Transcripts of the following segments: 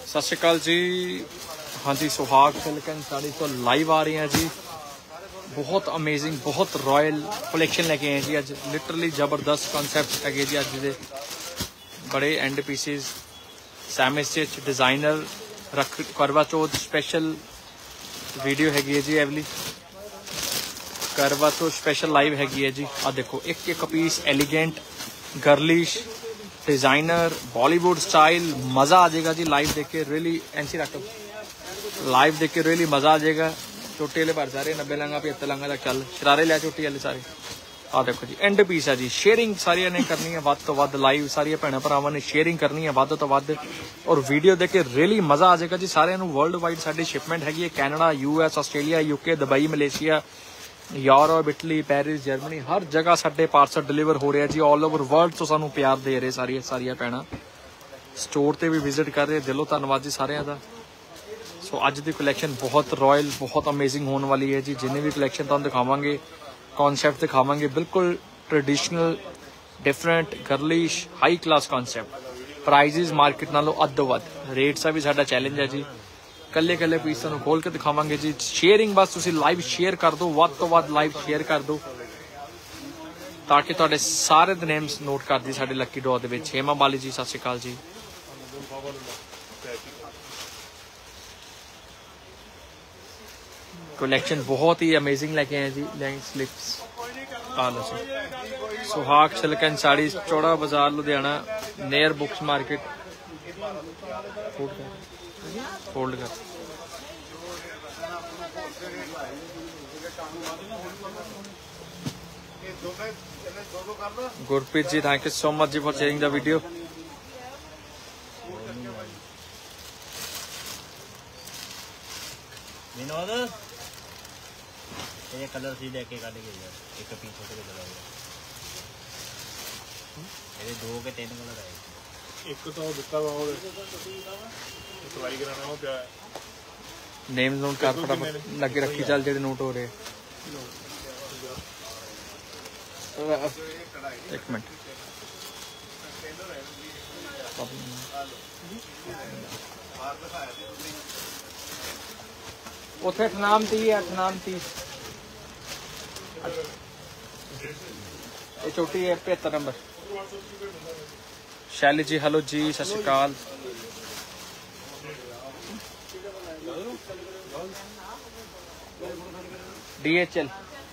सत श्री अकाल जी। हाँ जी, सुहाग सिल्क एंड साड़ी तो लाइव आ रही हैं जी। बहुत अमेजिंग, बहुत रॉयल कलैक्शन लेके आए जी अज। लिटरली जबरदस्त कॉन्सैप्ट है जी अज दे। बड़े end pieces, semi stitch, designer, रख करवा चौथ स्पेशल वीडियो हैगी है जी। एवली करवा चौथ स्पेशल लाइव हैगी है जी। आ देखो एक एक piece elegant, girlish, designer, Bollywood style. मजा आ जाएगा जी लाइव देख के। रियली एनसी रख लाइव देख के रियली मजा आ जाएगा। चोटी वाले भर सारे 90 लंगा 75 लंगा तक चल शरारे लिया चोटी वाले सारे। आ देखो जी एंड पीस है जी। शेयरिंग सारिया ने करनी है वध तो वध। लाइव सारिया भैन भरावां ने शेयरिंग करनी है वध तो वध और वीडियो देख के रियली मजा आ जाएगा जी। सारिਆਂ ਨੂੰ वर्ल्ड वाइड साडी शिपमेंट हैगी है। Canada, US, Australia, UK, Dubai, Malaysia, Europe, Italy, Paris, Germany, हर जगह साडे पार्सल डिलीवर हो रहे हैं जी। ऑल ओवर वर्ल्ड तो सानू प्यार दे रहे सारिया भैन। स्टोर ते भी विजिट कर रहे, दिलों धन्नवाद जी सारिਆਂ ਦਾ। सो अज की कलैक्शन बहुत रॉयल, बहुत अमेजिंग होने वाली है जी। जिन्हें भी कलैक्शन तुहानू दिखावांगे, कॉन्सैप्ट दिखावांगे, बिल्कुल traditional, different, girlish, high class concept. Prices market नालों अद्धो वध। रेट्स का भी साडा चैलेंज है जी। कल्ले कल्ले पीस तुहानू खोल के दिखावांगे जी। शेयरिंग बस तुसीं लाइव शेयर कर दो, वध तो वध लाइव शेयर कर दो ताकि तुहाडे सारे दे नेम्स नोट कर दी साडे लक्की ड्रॉ दे विच। हेमा बाली जी सत श्री अकाल जी। कलैक्शन बहुत ही अमेजिंग लेके आए जी। लैंग स्लिप्स आ लो जी। सुहाग silk and sari, Chaura Bazaar, Ludhiana, near books market. Fold कर Gurpreet ji, thank you so much जी for sharing the video. Vinod ये कलर सी लेके काट के यार, एक पीस छोटे के चला गया। ये दो के तीन कलर आए। एक तो दिखता हुआ और ट्राई कराना हो क्या है। नेम नोट कर फटाफट लगे रखी चल जेडे नोट हो रहे। एक मिनट उथे अठनाम 30 है, अठनाम 30 ये छोटी है 75 नंबर। शैली जी हेलो जी, सत श्री अकाल। DHL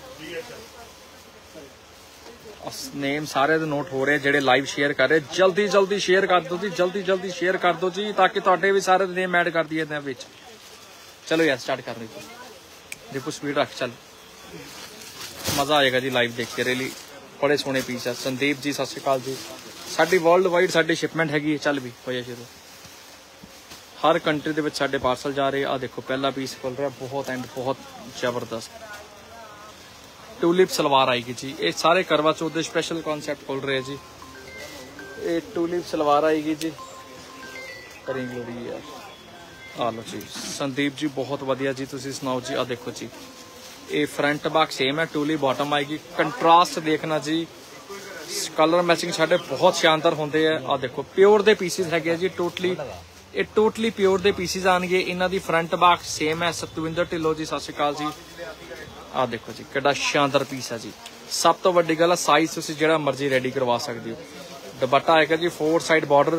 नेम सारे नोट हो रहे जेडे लाइव शेयर कर रहे। जल्दी जल्दी शेयर कर दो जी, जल्दी जल्दी शेयर कर दो जी ताकि तुहाडे भी सारे नेम ऐड कर दिए इहदे विच। चलो यार स्टार्ट कर रही देखो, स्पीड रख, चल मजा आएगा जी लाइव देख के। रियली बड़े सोहने पीस है। संदीप जी सत श्री अकाल जी। साडी वर्ल्ड वाइड साडी शिपमेंट हैगी। चल भी होया शुरू, हर कंट्री दे विच साडे पार्सल जा रहे। आ देखो पहला पीस खुल रहा, बहुत एंड बहुत जबरदस्त टूलिप सलवार आएगी जी। ये सारे करवा चौथ के स्पेशल कॉन्सैप्ट खुल रहे हैं जी। ये टूलिप सलवार आएगी जी। करेंगे यार आ लो जी। संदीप जी बहुत वधिया जी, तुसीं सुनाओ जी। आ देखो जी ये फ्रंट बैक सेम है, टूली बॉटम आएगी। कंट्रास्ट देखना जी, कलर मैचिंग साढ़े बहुत शानदार होंगे है। आ देखो प्योर दे पीसिस है जी। टोटली ये टोटली प्योर दे पीसिस आएंगे। इन्हां दी फ्रंट बैक सेम है। सतविंदर ढिल्लो जी सत श्री अकाल जी। आ देखो जी कितना शानदार पीस है जी। सब तो वड्डी गल है साइज तुसीं जिहड़ा मर्जी रेडी करवा सकते हो। दुपट्टा आएगा जी 4 साइड बॉर्डर।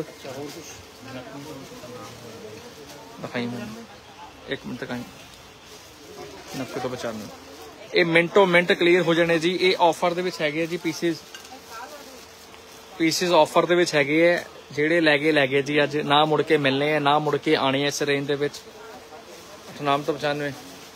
दिखाई एक मिनट दिखाई 90 तो 95 ये मिनटों मिनट क्लीयर हो जाने जी। ये ऑफर दे विच हैगे जी पीसिस ऑफर दे विच हैगे है। जेड़े लैगे जी अज ना मुड़ के मिलने हैं, ना मुड़ के आने इस रेंज दे विच। 98 तो 95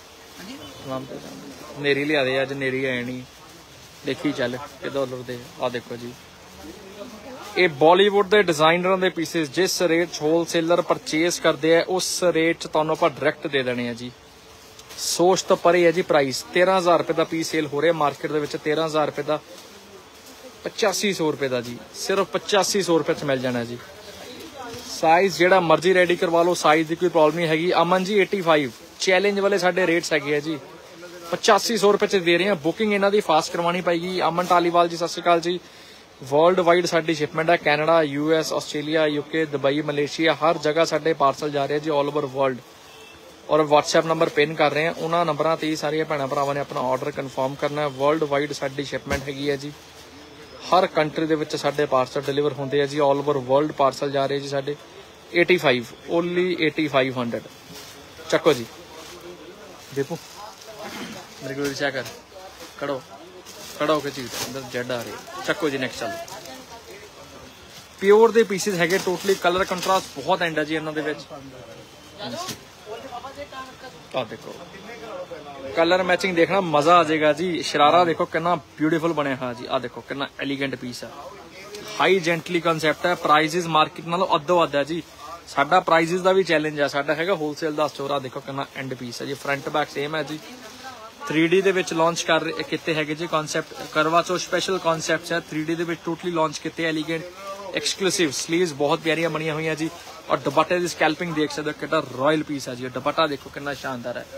नेरी लिया दे अज, नेरी है नहीं देखी चल कि डॉलर दे। आ देखो जी ये बॉलीवुड के डिजाइनर के पीसिस जिस रेट होलसेलर परचेज करते हैं उस रेट च तुहानूं आपां डायरैक्ट दे देने हैं जी। सोच तो परे है जी। प्राइस 13,000 रुपए का पीस सेल हो रहा है मार्केट के विच। 13,000 रुपए का 8500 रुपए का जी। सिर्फ 8500 रुपए च मिल जाना जी। साइज जिहड़ा मर्जी रेडी करवा लो, साइज की कोई प्रॉब्लम नहीं हैगी। अमन जी 85 चैलेंज वाले साडे रेट्स है जी। 8500 रुपए च दे रहे हैं। बुकिंग इन्हां दी फास्ट करवानी पेगी। अमन टालीवाल जी सत श्री अकाल जी। वर्ल्ड वाइड साडी शिपमेंट है, Canada, US, Australia, UK, Dubai, Malaysia, हर जगह साडे पार्सल जा रहे हैं जी ऑल ओवर वर्ल्ड। और WhatsApp नंबर पिन कर रहे हैं, उन्होंने नंबरों ते सारिया भैन भरावां ने अपना ऑर्डर कन्फर्म करना है। वर्ल्ड वाइड साडी शिपमेंट हैगी है जी, हर कंट्री दे विच साडे पार्सल डिलीवर होंदे है जी, ऑल ओवर वर्ल्ड पार्सल जा रहे जी साडे। 85 ओनली 8500 चक्को जी। देखो मेरे को चेक कर, खड़ो खड़ा होकर चीज अंदर जेड आ रही है। चक्को जी नेक्स्ट चलो। प्योर दे पीसेस हैगे, टोटली कलर कंट्रास्ट बहुत एंड है जी इन्हां दे विच। आ देखो कलर मैचिंग देखना मजा आ जाएगा जी। शरारा देखो कितना ब्यूटीफुल बने। हाँ जी आ देखो कितना एलिगेंट पीस है, हाई जेंटली कंसैप्ट है। प्राइजेस मार्केट नालों अद्धो अद्ध है जी। साडा प्राइजेस का भी चैलेंज है, साडा हैगा होलसेल का स्टोर। आ देखो कितना एंड पीस है जी, फ्रंट बैक सेम है जी। 3D दे विच लॉन्च कर किते हैगे जी कॉन्सैप्ट, करवा चौथ स्पेशल कॉन्सैप्ट है 3D दे विच टोटली लॉन्च किते। एलिगेंट एक्सक्लूसिव स्लीव्स बहुत प्यारियां बनिया हुई है जी। और दुपट्टे की स्कैल्पिंग देख सकते हो, कितना रॉयल पीस है जी। दुपट्टा देखो कितना शानदार है।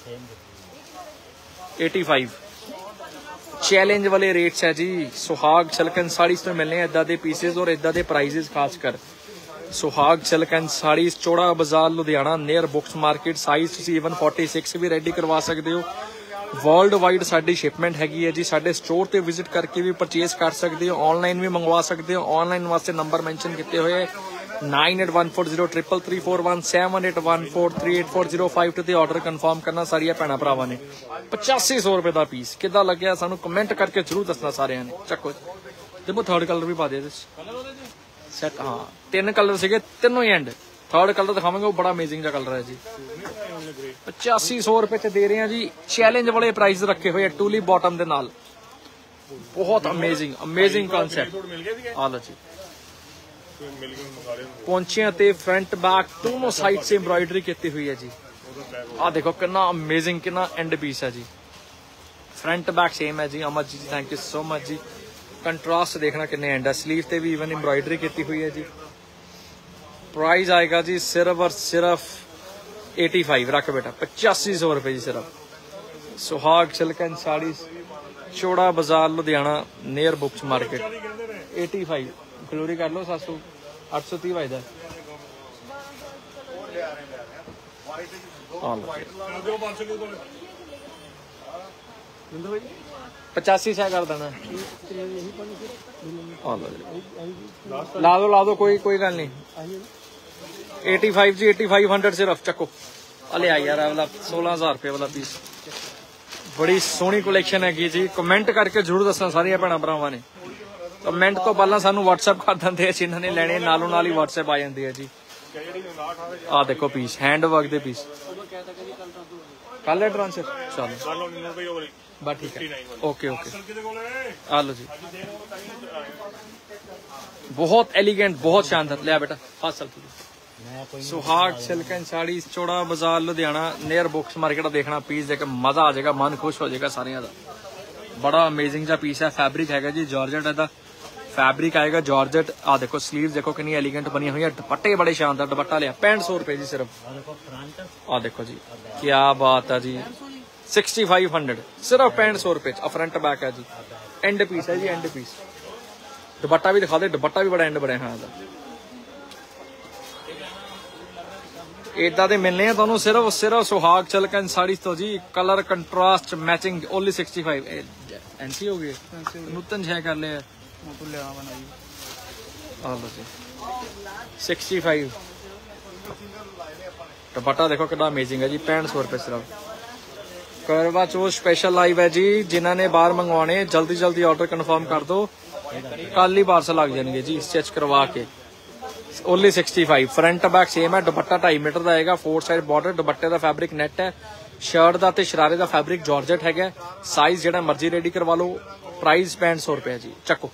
85 चैलेंज वाले रेट्स है जी। सुहाग सिल्क एंड साड़ीज तो मिलने इदा दे पीसेज और इदा दे प्राइजेस। खासकर सुहाग silk and saris, Chaura Bazaar Ludhiana, near books market. Size तुसीं इवन 46 भी रेडी करवा सकते हो। वर्ल्ड वाइड साडी शिपमेंट हैगी है जी। साडे स्टोर ते विजिट करके भी परचेज कर सकते हो, ऑनलाइन भी मंगवा सकते हो। ऑनलाइन वास्ते नंबर मेंशन किए हुए 9814033341 7814384052 ते ऑर्डर कन्फर्म करना सारिया भैन भरावां ने। 8500 रुपए का पीस किदा लग्या सानू कमेंट करके जरूर दसना सारिया ने। चक्को देखो थर्ड कलर भी पा दे सेट। हाँ 3 कलर सीगे, तीनों ही एंड। थर्ड कलर दिखावांगे, वो बड़ा अमेजिंग कलर है जी। 8500 रुपए च दे रहे हैं जी। चैलेंज वाले प्राइस रखे हुए टूलिप बॉटम दे नाल। बहुत अमेजिंग अमेजिंग कॉन्सेप्ट। आ लो जी, पहुंचिया ते फ्रंट बैक दोनों साइड से एम्ब्रॉयडरी की हुई है जी। आ देखो कितना अमेजिंग कितना एंड पीस है जी। फ्रंट बैक सेम है जी। Amar ji thank you so much जी। कंट्रास्ट देखना कितने एंड है, स्लीव ते भी इवन एम्ब्रॉयडरी की हुई है जी। प्राइस आएगा जी सिर्फ और सिर्फ 85 रख बेटा 8500 रुपए जी सिर्फ। सुहाग silk and saris, Chaura Bazaar Ludhiana, near books market. 85 ग्लोरी कर लो 700 830 बजदा। 85 से कर देना। ला दो कोई गल नहीं। 85 जी 8500 सिर्फ चक्को। अले आई यार वाला 16000 रुपये वाला पीस। बड़ी सोहनी कलैक्शन हैगी जी। कमेंट करके जरूर दसना सारिया भैन भरावां ने। कमेंट तो पहला सानू व्हाट्सएप कर देंगे, जिन्हों ने लेने नालों नाल ही व्हाट्सएप आ जाती है जी। आ देखो पीस हैंड वर्क दे पीस। कल एडवांस चलो बस ठीक है। ओके आ लो जी। बहुत एलिगेंट बहुत शानदार। लिया बेटा हाथ सुहाग silk and sari, Chaura Bazaar Ludhiana, near books market. देखना पीस देख मजा आ जाएगा, मन खुश हो जाएगा सारिया का। बड़ा अमेजिंग सा पीस है। फैब्रिक है जी जॉर्जेट है, फैब्रिक आएगा जॉर्जेट। आ देखो स्लीव देखो कितनी एलिगेंट बनी हुई है। दुपट्टे बड़े शानदार। दुपट्टा लिया 6500 रुपए जी सिर्फ। आ देखो जी क्या बात है जी। 6500 सिर्फ 6500 रुपए। फ्रंट बैक है जी, एंड पीस है जी एंड पीस। दुपट्टा भी दिखा दे, दुपट्टा भी बड़ा एंड बने। हाँ इदा दे मिलने हैं तुहानू सिर्फ सुहाग सिल्क एंड साड़ी तो जी। Colour contrast matching only 65। एनसी हो गए नूतन छह कर लिया। 65 दुपट्टा देखो कितना अमेजिंग है जी। 6500 रुपए सिर्फ। करवा चौथ स्पेशल लाइव है जी। जिन्होंने बाहर मंगवाने जल्दी जल्दी ऑर्डर कन्फर्म कर दो, कल ही पार्सल लग जाएंगे जी स्टिच करवा के। ओनली 65। फ्रंट बैक सेम है। दुपट्टा 2.5 मीटर का आएगा, 4 साइड बॉर्डर। दुपट्टे का फैब्रिक नेट है, शर्ट का ते शरारे का फैब्रिक जॉर्जेट है। साइज जिहड़ा मर्जी रेडी करवा लो। प्राइस 6500 रुपए जी। चक्को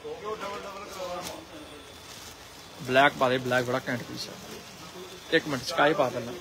ब्लैक पा दे, ब्लैक बड़ा घैंट पीस है। 1 मिनट स्काई पा देना।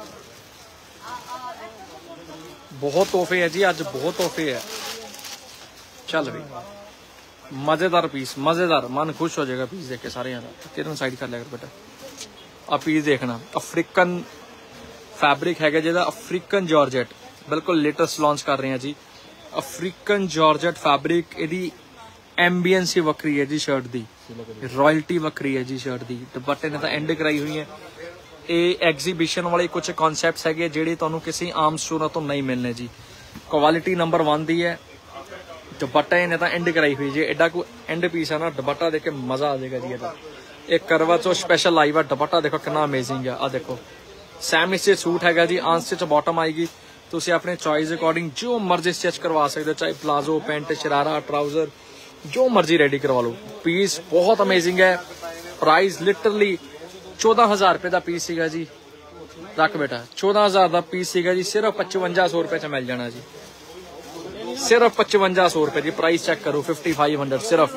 बहुत तोहफे है जी अज, बहुत तोहफे है। चल भी मजेदार पीस, मजेदार, मन खुश हो जाएगा पीस देख के सारे। किरण साइड कर लिया बेटा। आ पीस देखना अफ्रीकन फैब्रिक है जिहदा, अफ्रीकन जॉर्जेट बिल्कुल लेटेस्ट लॉन्च कर रहे हैं जी। अफ्रीकन जॉर्जेट फैब्रिक, इहदी ਐਂਬੀਐਂਸ ਹੀ ਵੱਖਰੀ ਹੈ ਜੀ ਸ਼ਰਟ ਦੀ, ਰਾਇਲਟੀ ਵੱਖਰੀ ਹੈ ਜੀ ਸ਼ਰਟ ਦੀ। ਦੁਪੱਟੇ ਨੇ ਤਾਂ ਐਂਡ ਕਰਾਈ ਹੋਈ ਹੈ। ਇਹ ਐਗਜ਼ੀਬਿਸ਼ਨ ਵਾਲੇ ਕੁਝ ਕਨਸੈਪਟਸ ਹੈਗੇ ਜਿਹੜੇ ਤੁਹਾਨੂੰ ਕਿਸੇ ਆਮ ਸਟੋਰਾਂ ਤੋਂ ਨਹੀਂ ਮਿਲਣੇ ਜੀ। ਕੁਆਲਿਟੀ ਨੰਬਰ 1 ਦੀ ਹੈ। ਦੁਪੱਟੇ ਨੇ ਤਾਂ ਐਂਡ ਕਰਾਈ ਹੋਈ ਜੀ। ਐਡਾ ਕੋਈ ਐਂਡ ਪੀਸ ਹੈ ਨਾ, ਦੁਪੱਟਾ ਦੇਖ ਕੇ ਮਜ਼ਾ ਆ ਜਾਏਗਾ ਜੀ ਇਹਦਾ। ਇਹ ਕਰਵਾ ਚੌਥ ਸਪੈਸ਼ਲ ਲਾਈਵ ਹੈ। ਦੁਪੱਟਾ ਦੇਖੋ ਕਿੰਨਾ ਅਮੇਜ਼ਿੰਗ ਹੈ। ਆ ਦੇਖੋ ਸੈਮੀ ਸਟਿਚ ਸੂਟ ਹੈਗਾ ਜੀ, ਅਨਸਟਿਚ ਬਾਟਮ ਆਏਗੀ। ਤੁਸੀਂ ਆਪਣੇ ਚॉइस ਅਕੋਰਡਿੰਗ ਜੋ ਮਰਜ਼ੀ ਸਟਿਚ ਕਰਵਾ ਸਕਦੇ ਹੋ, ਚਾਹੇ ਪਲਾਜ਼ੋ, ਪੈਂਟ, ਸ਼ਰਾਰਾ, ਟਰਾਊਜ਼ਰ, ਜੋ ਮਰਜ਼ੀ ਰੈਡੀ ਕਰਵਾ ਲਓ। ਪੀਸ ਬਹੁਤ ਅਮੇਜ਼ਿੰਗ ਹੈ। ਪ੍ਰਾइस ਲਿਟਰਲੀ 14000 रुपए ਦਾ ਪੀਸ ਸੀਗਾ ਜੀ। ਰੱਖ ਬੇਟਾ, 14000 ਦਾ ਪੀਸ ਸੀਗਾ ਜੀ, ਸਿਰਫ 5500 रुपए ਚ ਮਿਲ ਜਾਣਾ ਜੀ। ਸਿਰਫ 5500 रुपए ਦੀ ਪ੍ਰਾइस ਚੈੱਕ ਕਰੋ। 5500 ਸਿਰਫ।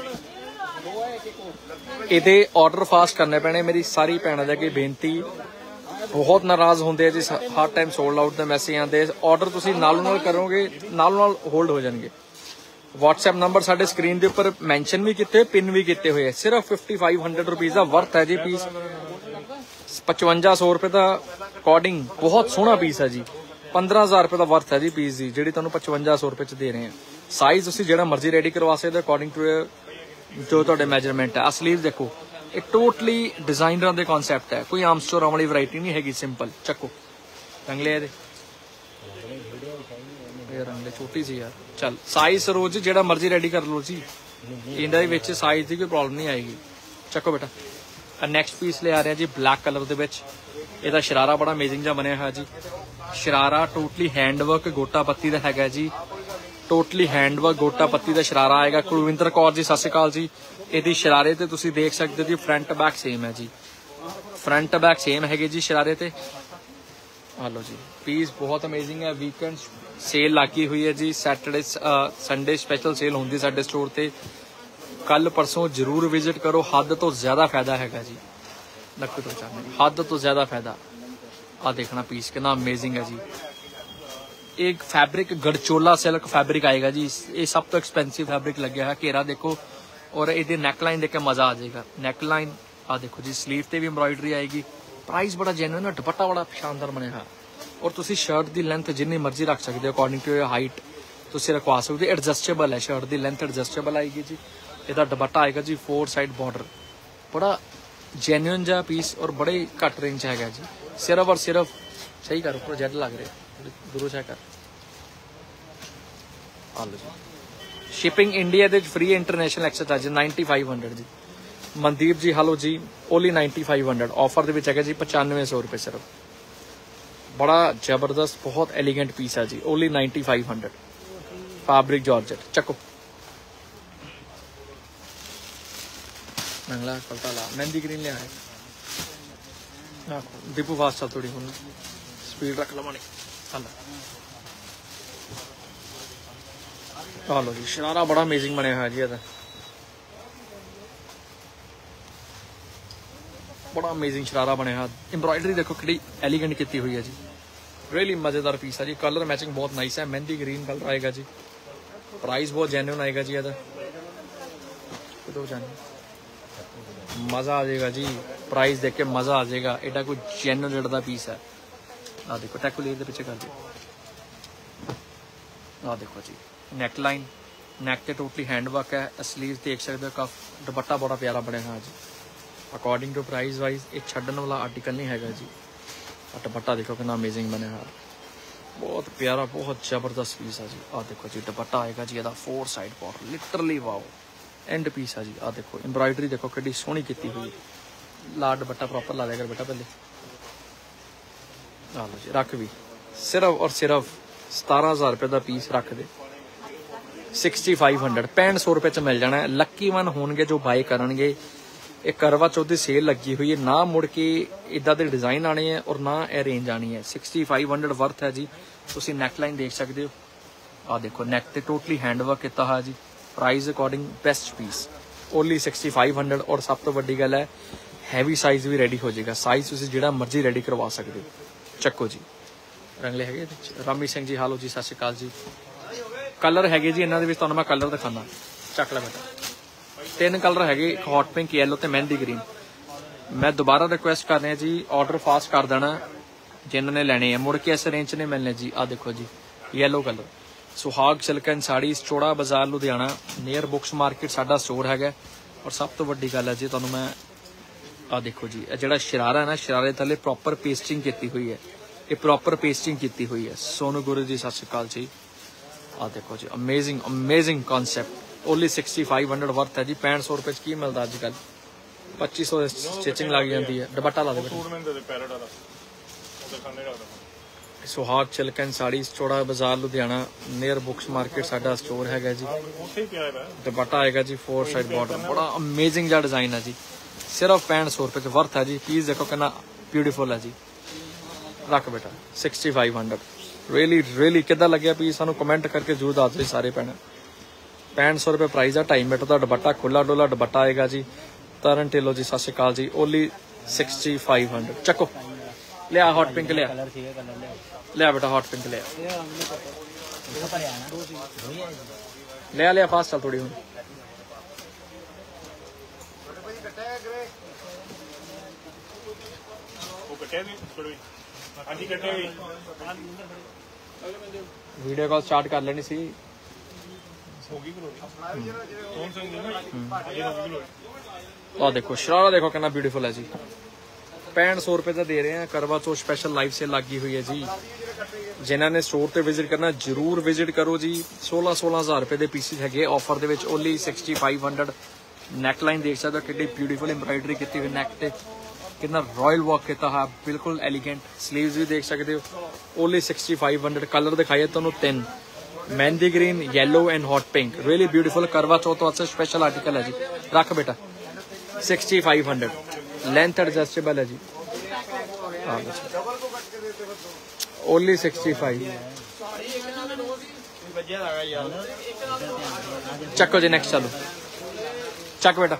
ਇਹਦੇ ਆਰਡਰ ਫਾਸਟ ਕਰਨੇ ਪੈਣੇ। ਮੇਰੀ ਸਾਰੀ ਭੈਣਾਂ ਦੇ ਅੱਗੇ ਬੇਨਤੀ, ਬਹੁਤ ਨਾਰਾਜ਼ ਹੁੰਦੇ ਆ ਜੀ ਹਰ ਟਾਈਮ ਸੋਲਡ ਆਊਟ ਦੇ ਮੈਸੇਜ ਆਉਂਦੇ। ਆਰਡਰ ਤੁਸੀਂ ਨਾਲੋਂ ਨਾਲ ਕਰੋਗੇ, ਨਾਲੋਂ ਨਾਲ ਹੋਲਡ ਹੋ ਜਾਣਗੇ। WhatsApp ਨੰਬਰ ਸਾਡੇ ਸਕਰੀਨ ਦੇ ਉੱਪਰ ਮੈਂਸ਼ਨ ਵੀ ਕੀਤੇ, ਪਿਨ ਵੀ ਕੀਤੇ ਹੋਏ ਆ। ਸਿਰਫ 5500 रुपीज़ ਦਾ ਵਰਥ ਹੈ ਜੀ ਪੀਸ। 5500 रुपए ਦਾ ਅਕੋਰਡਿੰਗ ਬਹੁਤ ਸੋਹਣਾ ਪੀਸ ਹੈ ਜੀ। 15000 रुपए ਦਾ ਵਰਥ ਹੈ ਜੀ ਪੀਸ ਦੀ, ਜਿਹੜੀ ਤੁਹਾਨੂੰ 5500 रुपए ਚ ਦੇ ਰਹੇ ਆ। ਸਾਈਜ਼ ਤੁਸੀਂ ਜਿਹੜਾ ਮਰਜ਼ੀ ਰੈਡੀ ਕਰਵਾ ਸਕਦੇ ਹੋ ਅਕੋਰਡਿੰਗ ਟੂ ਜੋ ਤੁਹਾਡੇ ਮੈਜਰਮੈਂਟ ਹੈ। ਸਲੀਵ ਦੇਖੋ, ਇਹ ਟੋਟਲੀ ਡਿਜ਼ਾਈਨਰਾਂ ਦੇ ਕਨਸੈਪਟ ਹੈ, ਕੋਈ ਆਮ ਸਟੋਰਾਂ ਵਾਲੀ ਵੈਰਾਈਟੀ ਨਹੀਂ ਹੈਗੀ। ਸਿੰਪਲ ਚੱਕੋ ਰੰਗਲੇ ਇਹਦੇ, ਇਹ ਰੰਗਲੇ ਛੋਟੀ ਸੀ ਯਾਰ। ਚੱਲ ਸਾਈਜ਼ ਰੋਜ਼ ਜਿਹੜਾ ਮਰਜ਼ੀ ਰੈਡੀ ਕਰ ਲਓ ਜੀ, ਇਹਨਾਂ ਦੇ ਵਿੱਚ ਸਾਈਜ਼ ਦੀ ਕੋਈ ਪ੍ਰੋਬਲਮ ਨਹੀਂ ਆਏਗੀ। ਚੱਕੋ ਬੇਟਾ। ਨੈਕਸਟ ਪੀਸ ਲੈ ਆ ਰਿਹਾ ਜੀ ਬਲੈਕ ਕਲਰ ਦੇ ਵਿੱਚ। ਇਹਦਾ ਸ਼ਰਾਰਾ ਬੜਾ ਅਮੇਜ਼ਿੰਗ ਜਿਹਾ ਬਣਿਆ ਹੋਇਆ ਜੀ। ਸ਼ਰਾਰਾ ਟੋਟਲੀ ਹੈਂਡਵਰਕ ਗੋਟਾ ਪੱਤੀ ਦਾ ਹੈਗਾ ਜੀ। ਟੋਟਲੀ ਹੈਂਡਵਰਕ ਗੋਟਾ ਪੱਤੀ ਦਾ ਸ਼ਰਾਰਾ ਆਏਗਾ। ਕੁਲਵਿੰਦਰ ਕੌਰ ਜੀ ਸਤਿ ਸ਼੍ਰੀ ਅਕਾਲ ਜੀ। ਇਹਦੀ ਸ਼ਰਾਰੇ ਤੇ ਤੁਸੀਂ ਦੇਖ ਸਕਦੇ ਹੋ ਜੀ, ਫਰੰਟ ਬੈਕ ਸੇਮ ਹੈ ਜੀ। ਫਰੰਟ ਬੈਕ ਸੇਮ ਹੈਗੇ ਜੀ ਸ਼ਰਾਰੇ ਤੇ। ਆ ਲਓ ਜੀ, ਪੀਸ ਬਹੁਤ ਅਮੇਜ਼ਿੰਗ ਹੈ। ਵੀਕਐਂਡ ਸੇਲ ਲੱਗੀ ਹੋਈ ਹੈ ਜੀ। ਸੈਟਰਡੇ ਸੰਡੇ ਸਪੈਸ਼ਲ ਸੇਲ ਹੁੰਦੀ ਸਾਡੇ ਸਟੋਰ ਤੇ। ਕੱਲ ਪਰਸੋਂ ਜ਼ਰੂਰ ਵਿਜ਼ਿਟ ਕਰੋ। ਹੱਦ ਤੋਂ ਜ਼ਿਆਦਾ ਫਾਇਦਾ ਹੈਗਾ ਜੀ। ਲੱਕ ਤੋਂ ਚਾਹਨੇ ਹੱਦ ਤੋਂ ਜ਼ਿਆਦਾ ਫਾਇਦਾ। ਆ ਦੇਖਣਾ ਪੀਸ ਕਿੰਨਾ ਅਮੇਜ਼ਿੰਗ ਹੈ ਜੀ। एक फैब्रिक गड़चोला सिल्क फैब्रिक आएगा जी। ये सब तो एक्सपेंसिव फैब्रिक लगे है। घेरा देखो और ये नैकलाइन देख के मजा आ जाएगा। नैकलाइन आ देखो जी, स्लीव ते भी एम्ब्रॉयडरी आएगी। प्राइस बड़ा जेन्युइन है, दुपट्टा बड़ा शानदार बनेगा। और तुसी शर्ट दी लेंथ जिन्नी मर्जी रख सकते हो अकॉर्डिंग टू योर हाइट तुसी रखवा सकते हो। एडजस्टेबल है, शर्ट दी लेंथ एडजस्टेबल आएगी जी। इहदा दुपट्टा आएगा जी 4 साइड बॉर्डर। बड़ा जेन्युइन जा पीस और बड़े घट रेंज हैगा जी। सिर्फ और सिर्फ सही करो, प्रोजेक्ट लग रहा है दूरों चेक कर। लो जी, शिपिंग इंडिया दे फ्री इंटरनेशनल एक्सेस चार्ज 9500 जी। मनदीप जी हेलो जी, ओनली 9500 ऑफर दे विच है जी। 9500 रुपए सिर्फ। बड़ा जबरदस्त बहुत एलिगेंट पीस है जी। Only 9500 fabric georgette. चको मंगला कलता ला मेहंदी ग्रीन ले आए। दीपू फास्ट चल थोड़ी हुन स्पीड रख लो मानी। लो जी, शरारा बड़ा अमेजिंग बनया है जी। ये बड़ा अमेजिंग शरारा बनया है। एम्ब्रॉयडरी देखो कितनी एलिगेंट की हुई है जी। रियली मजेदार पीस है जी। कलर मैचिंग बहुत नाइस है। मेहंदी ग्रीन कलर आएगा जी। प्राइस बहुत जेन्युइन आएगा जी। मजा आ जाएगा जी। प्राइस देख के मजा आ जाएगा। एडा कोई जेन्युइन रेट का पीस है। आ देखो टैकू ले पीछे कर दो। आ देखो जी, नैकलाइन नैक ते टोटली हैंडवर्क है। स्लीव देख सकते हो। कफ दुपट्टा बड़ा प्यारा बनेगा जी। अकॉर्डिंग टू प्राइस वाइज ये छड्डन वाला आर्टिकल नहीं हैगा जी। दुपट्टा देखो कितना अमेजिंग बनेगा। बहुत प्यारा बहुत जबरदस्त पीस है जी। आ देखो जी, दुपट्टा आएगा जी ਇਹਦਾ 4 side border. Literally wow end piece है जी। आ देखो एम्ब्रॉयडरी देखो कितनी सोहनी की हुई। ला दुपट्टा प्रॉपर ला दिया कर बेटा पहले। आ लो जी, रख भी सिर्फ और सिर्फ 17000 रुपए का पीस रख दे। 6500 6500 रुपए च मिल जाना है। लक्की वन होंगे जो बाय करनगे। ये करवा चौथ की सेल लगी हुई है। ना मुड़ के इदा के डिजाइन आने हैं और ना ये रेंज आनी है। 6500 वर्थ है जी। तुसी नैकलाइन देख सकते हो। आ देखो नैक ते टोटली हैंडवर्क किया है जी। Price according best piece only 6500। और सब तो वड्डी गल है हैवी साइज भी रेडी हो जाएगा। साइज तुसी जिहड़ा मर्जी रेडी करवा सकते हो। चक्को जी, रंगले है। रामी सिंह जी हालो जी, सत श्री अकाल जी। कलर है जी इन्होंने मैं कलर दिखाना। चक ला बेटा, 3 कलर है, हॉट पिंक, येलो ते मेहंदी ग्रीन। मैं दोबारा रिक्वेस्ट कर रहा जी, ऑर्डर फास्ट कर देना जिन्होंने लेने हैं। मुड़ के इस रेंज ने मिलने जी। आ देखो जी, yellow colour Suhag silk and saris Chaura Bazaar Ludhiana near books market साडा स्टोर है। और सब तो वड्डी गल है जी तुहानूं मैं आ देखो जी जिहड़ा शरारा है ना शरारे थले प्रॉपर पेस्टिंग की हुई है। ये प्रॉपर पेस्टिंग की हुई है। सोनू गुरु जी सत श्री अकाल जी। आ देखो जी amazing amazing concept only 6500 worth है जी। 6500 रुपए की मिलता अजकल 2500 स्टिचिंग लग जाती है। दुपट्टा ला दे सुहाग silk and saris Chaura Bazaar Ludhiana near books market साडा स्टोर है जी। दुपट्टा आएगा जी 4 साइड बॉर्डर बड़ा अमेजिंग जा डिजाइन है जी। सिर्फ 6500 रुपए वर्थ है जी। पीस देखो कितना ब्यूटीफुल है जी। रख बेटा 6500 रियली रियली किदा लगे पीस सानू कमेंट करके जरूर दस दो सारे भैन। 6500 रुपए प्राइस है। 2.5 मीटर का दुपट्टा खुला डोला दुपट्टा आएगा जी। तरन ढिल्लों जी सत श्री अकाल जी। ओनली 6500 चको लिया हॉट पिंक लिया लिया बेटा हॉट पिंक लिया लिया लिया फास्ट चल थोड़ी हूँ वीडियो कॉल स्टार्ट कर लेनी सी। देखो शरारा देखो कितना ब्यूटीफुल है जी। 6500 रुपए का दे रहे हैं। करवा चौथ स्पेशल लाइव सेल लगी हुई है जी। जिन्होंने स्टोर पे विजिट करना जरूर विजिट करो जी। 16,000 रुपए के पीसिस है ऑफर दे विच ओनली 6500। नैकलाइन देख सकते हो कि ब्यूटीफुल एम्ब्रॉयडरी की हुई नैक ते कितना रॉयल वर्क किया है बिल्कुल एलिगेंट। स्लीव्स भी देख सकते हो ओनली 6500। कलर दिखाइए तुहानू 3 mehndi green yellow and hot pink really beautiful. Karva Chauth वास्ते स्पेशल आर्टिकल है जी। रख बेटा 6500 लेंथ एडजस्टेबल है जी। ओनली 65। चको जी नेक्स्ट चलो चक बेटा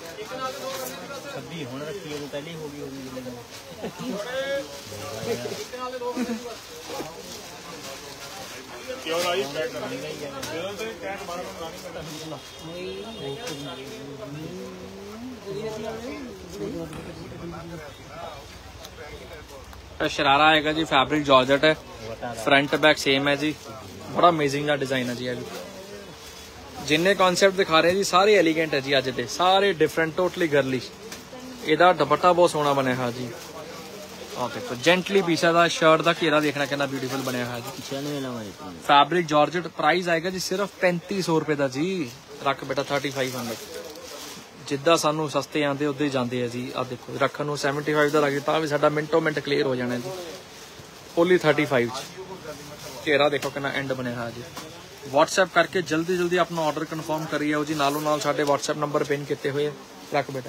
शरारा आएगा जी। फैब्रिक जॉर्जेट है। फ्रंट बैक सेम है जी। बड़ा अमेजिंग का डिजाइन है जी। अभी जिन्ने कॉन्सेप्ट दिखा रहे हैं जी सारे एलिगेंट है जी। अज दे सारे डिफरेंट टोटली गर्ली। ਇਹਦਾ दुपट्टा बहुत सोहना बनया है जी। आ देखो जेंटली पीसा ਦਾ शर्ट ਦਾ घेरा देखना कितना ब्यूटीफुल बनया है जी। फैब्रिक जॉर्जेट प्राइस आएगा जी सिर्फ 3500 रुपए का जी। रख बेटा 3500 जिद्दां सानू सस्ते आंदे उद्दां ही जांदे है जी। आ देखो रखन नूं 75 का रख दिता भी साडा मिंटो मिंट क्लीयर हो जाना जी। ओनली 35 च घेरा देखो कितना एंड बनया है जी। व्हाट्सएप करके जल्दी जल्दी अपना ऑर्डर कन्फर्म करी आओ जी। नालों नाल साडे व्हाट्सएप नंबर पिन किए हुए। रख बेटा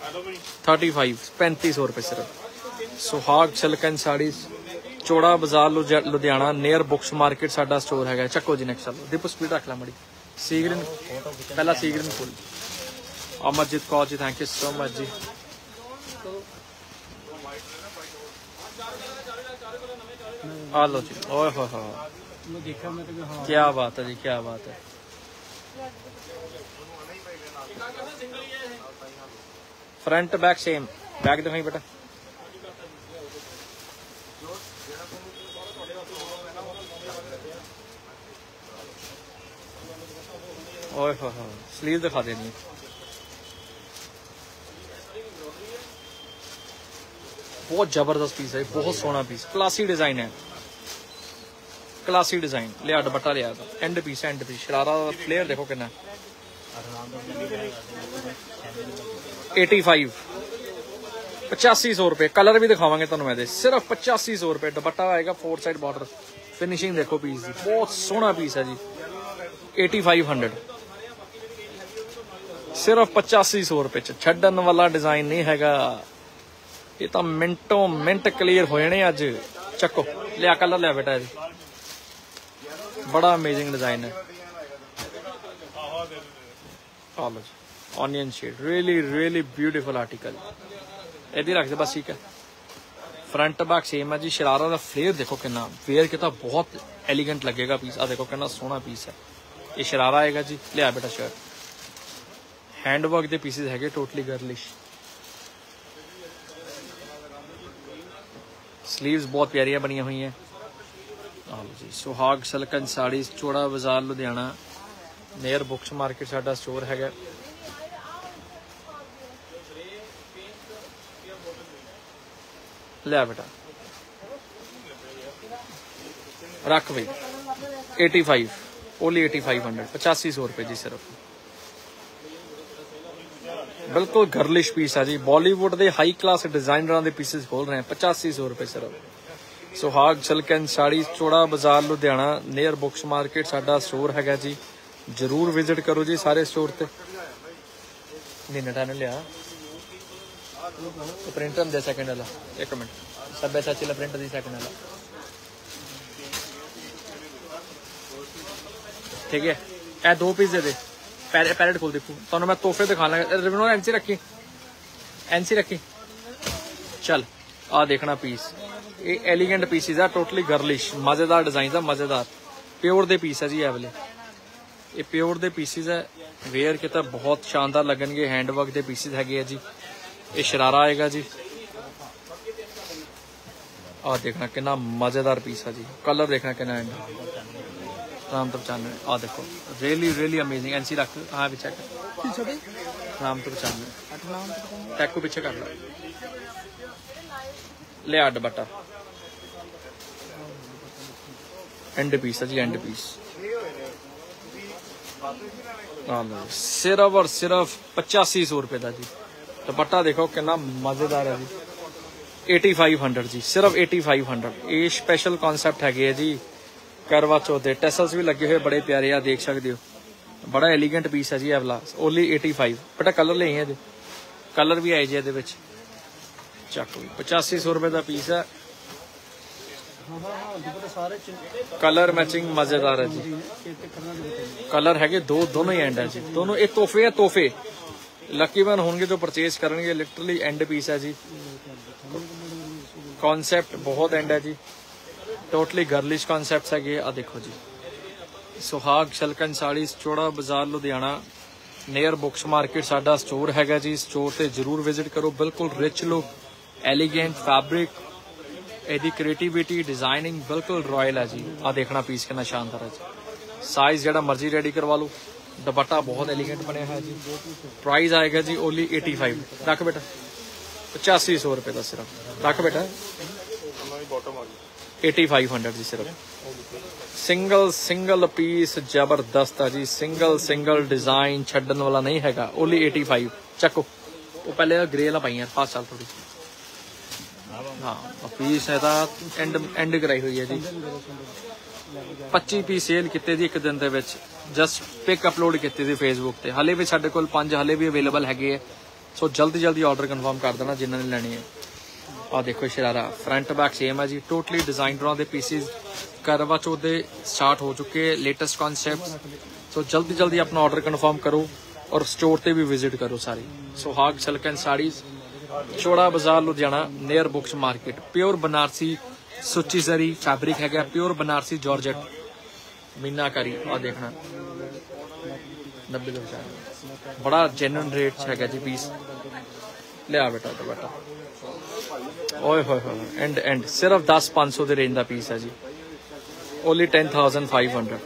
3500 रुपए सिर्फ। सुहाग silk and saris Chaura Bazaar Ludhiana near books market साडा स्टोर है। चको जी नेक्स्ट चलो दीपू स्पीड रख ला मड़ी। सी ग्रीन पहला sea green full. Amarjeet Kaur ji thank you so much जी। आ लो जी ओए हो क्या बात है जी क्या बात है। फ्रंट बैक सेम बैक दिखाई बेटा। ओए हो स्लीव दिखा देनी। बहुत जबरदस्त पीस है। बहुत सोहना पीस क्लासी डिजाइन है। क्लासी डिजाइन लिया दुपट्टा लिया था। एंड पीस शरारा फ्लेयर देखो कितना 85 8500 रुपए। कलर भी दिखावांगे तुहानू मैं सिर्फ 8500 रुपए। दुपट्टा आएगा 4 साइड बॉर्डर। फिनिशिंग देखो पीस की बहुत सोहना पीस है जी। 8500 सिर्फ 8500 रुपए च छड्डन वाला डिजाइन नहीं हैगा। ये तो मिंटों मिंट क्लीयर हो जाने अज। चको लिया कलर लिया बेटा जी। बड़ा अमेजिंग डिजाइन है। Onion shade really really beautiful article. इधर रख दे बस ठीक है। फ्रंट बैक सेम है जी। शरारा का फ्लेयर देखो कितना वेयर कितना बहुत एलिगेंट लगेगा पीस। आ देखो कितना सोहना पीस है। ये शरारा आएगा जी। लिया बेटा शर्ट हैंडवर्क के पीसेज है टोटली गर्लिश। स्लीव्स बहुत प्यारियां बनी हुई हैं। हाँ जी सुहाग silk and sari Chaura Bazaar Ludhiana near books market साडा स्टोर है। लिया बेटा रख भाई 85 ओनली 8500 8500 रुपए जी सिर्फ बिल्कुल गर्लिश पीस है जी। बॉलीवुड के हाई क्लास डिजाइनर के पीसेस खोल रहे हैं 8500 रुपए सिर्फ। सुहाग silk and sari Chaura Bazaar Ludhiana near books market साडा स्टोर है जी। जरूर विजिट करो जी सारे स्टोर ते। नीना ने लिया प्रिंटर दे सेकंड वाला एक मिनट सभ्य चाची ला प्रिंटर दी सेकंड वाला ठीक है। ए 2 पीस दे पैरेट खोल देखो तो मैं तोहफे दिखाना रिवनो एनसी रखी चल आ देखना पीस ये एलिगेंट पीसिस है टोटली गर्लिश मजेदार डिजाइन है मजेदार प्योर दे पीस है जी ये वाले ये प्योर दे पीसिस है वेयर किता बहुत शानदार लगनगे हैंडवर्क दे पीसिस है जी। ये शरारा आएगा जी आ देखना कितना मजेदार पीस है जी कलर देखना कितना एंड राम तो 95 आ देखो रियली रियली अमेजिंग एनसी रख हाँ पीछे कर राम तो 95 टैग को पीछे कर लो ले आ दुपट्टा एंड पीस है जी एंड पीस सिर्फ और सिर्फ 8500 रुपए का जी। दुपट्टा देखो कितना मजेदार है जी 8500 जी सिर्फ 8500 ये स्पेशल कॉन्सेप्ट है जी। करवा चौथ दे टैसल्स भी लगे हुए बड़े प्यारे आ देख सकते हो बड़ा एलिगेंट पीस है जी ये वाला ओनली 85 बेटा कलर ले हैं कलर भी आए जी ये चक 8500 रुपए का पीस है कलर मैचिंग मजेदार है जी कलर है दोनों ही एंड है जी दोनों एक तोहफे है तोहफे लकी वन होंगे जो परचेज करेंगे लिटरली एंड पीस है जी कॉन्सेप्ट बहुत एंड है जी टोटली गर्लिश कॉन्सेप्ट है आ देखो जी सुहाग silk and sari Chaura Bazaar Ludhiana near books market साडा स्टोर है जी। स्टोर से जरूर विजिट करो बिल्कुल रिच लुक एलिगेंट फैब्रिक एदी क्रिएटिविटी डिजाइनिंग बिल्कुल रॉयल है जी। आ देखना पीस कितना शानदार है जी साइज जड़ा मर्जी रेडी करवा लो दुपट्टा बहुत एलिगेंट बने है जी। प्राइस आएगा जी ओनली 85 रख बेटा 8500 रुपए का सिर्फ रख बेटा 8500 जी सिर्फ सिंगल पीस जबरदस्त है जी सिंगल डिजाइन छड्डन वाला नहीं है ओनली 85 चको वो पहले ग्रे वाला पाई फास्ट चल थोड़ी हाँ पीस है एंड कराई हुई है जी 25 पीस सेल किते जी एक दिन दे जस्ट पिक अपलोड किते थे फेसबुक ते हले भी साडे कोल 5 हले भी अवेलेबल है सो जल्दी ऑर्डर कन्फर्म कर देना जिन्होंने लेनी है। आ देखो शरारा फ्रंट बैक सेम है जी टोटली डिजाइनर के pieces Karva Chauth they start हो चुके लेटेस्ट कॉन्सेप्ट सो जल्दी अपना ऑर्डर कन्फर्म करो और स्टोर ते भी विजिट करो सारी। सुहाग silk and saris Chaura Bazaar Ludhiana near books market pure Banarasi सुची जरी फैब्रिक है प्योर बनारसी जॉर्जेट मीनाकारी आ देखना 90 बड़ा जेन्युइन रेट है जी पीस लिया बेटा दुपट्टा ओए होए एंड सिर्फ 10-500 के रेंज का पीस है जी ओनली 10,500।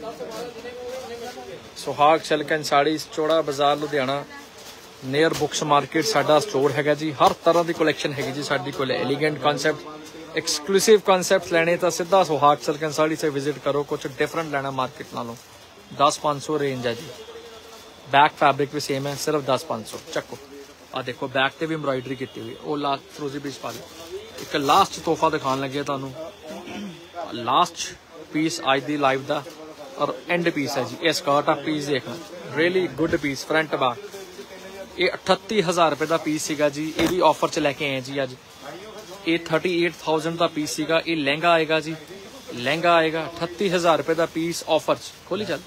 सुहाग silk and sari Chaura Bazaar Ludhiana near books market साडा स्टोर है जी। हर तरह की कलैक्शन है जी साडी कोल एलिगेंट कॉन्सेप्ट एक्सक्लूसिव कॉन्सेप्ट लेने तो सीधा सुहाग सिल्क एंड साड़ी से विजिट करो कुछ डिफरेंट लेना मार्केट नालों 10-500 रेंज है जी। बैक फैब्रिक भी सेम है सिर्फ 10-500 चक्को आ देखो बैक ते भी एम्ब्रॉयडरी की हुई वो लास्ट फ्रोजी पीस पा लो एक लास्ट तोहफा दिखाने लगे तुहानू लास्ट पीस आज दी लाइव दा और एंड पीस है जी ये स्कर्ट आ पीस देखना really good piece front back ये 38,000 रुपए का पीस सीगा जी ये भी ऑफर च लैके आए जी अज ये 38,000 का पीस सीगा ये लहंगा आएगा जी लहंगा आएगा 38,000 रुपए का पीस ऑफर च खोली चल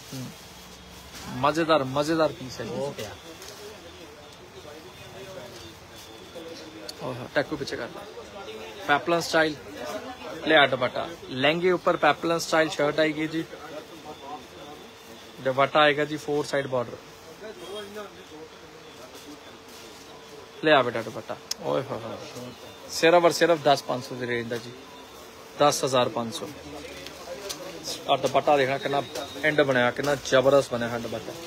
मजेदार पीस है जी टैकू पीछे कर पैपलन स्टाइल ले दुपट्टा लहंगे ऊपर पैपलन स्टाइल शर्ट आएगी जी दुपट्टा आएगा जी 4 साइड बॉर्डर ले आ बेटा दुपट्टा ओए सिर्फ और सिर्फ 10,500 की रेंज है जी 10,500 और दुपट्टा देखना कितना एंड बनया, कितना जबरदस्त बनया है दुपट्टा।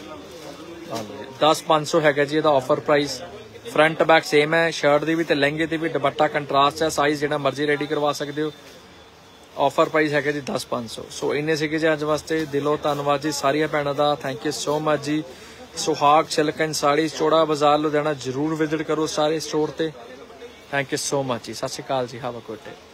10,500 है जी ਇਹਦਾ offer price. Front back same है, शर्ट ਦੀ भी ਤੇ ਲਹਿੰਗੇ ਦੀ भी, दुपट्टा कंट्रास्ट है, साइज ਜਿਹੜਾ मर्जी रेडी करवा सकते हो। ऑफर प्राइस है जी 10,500। सो इन्ने से जी अज वास्ते, दिलों धन्नवाद जी सारिया भैनों का, थैंक यू सो मच जी। सुहाग सिल्क एंड साड़ी, चौड़ा बाजार लुधियाना, जरूर विजिट करो सारे स्टोर ते। थैंक यू सो मच जी, सत श्री अकाल जी, हैव अ गुड डे।